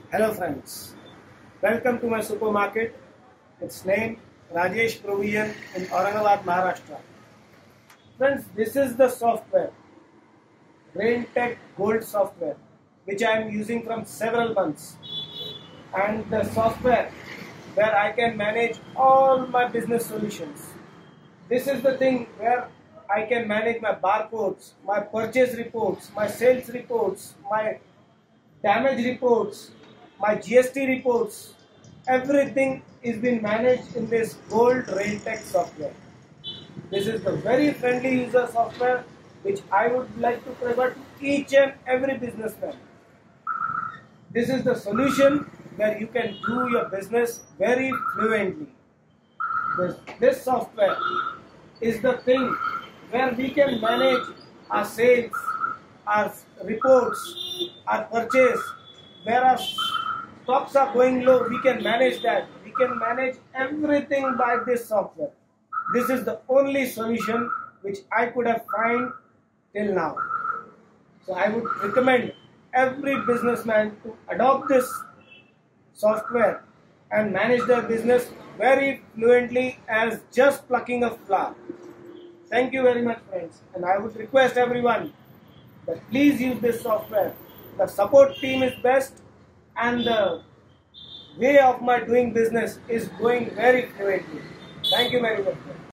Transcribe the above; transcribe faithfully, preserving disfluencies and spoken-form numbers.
Hello friends, welcome to my supermarket. It's named Rajesh Provision in Aurangabad, Maharashtra. Friends, this is the software, RainTech Gold software, which I am using from several months. And the software where I can manage all my business solutions. This is the thing where I can manage my barcodes, my purchase reports, my sales reports, my damage reports, my G S T reports. Everything is being managed in this Gold RainTech software. This is the very friendly user software which I would like to prefer to each and every businessman. This is the solution where you can do your business very fluently. This, this software is the thing where we can manage our sales, our reports, our purchase, where our stocks are going low, we can manage that. We can manage everything by this software. This is the only solution which I could have found till now. So I would recommend every businessman to adopt this software and manage their business very fluently as just plucking a flower. Thank you very much, friends, and I would request everyone that please use this software. The support team is best and the way of my doing business is going very fluently. Thank you very much.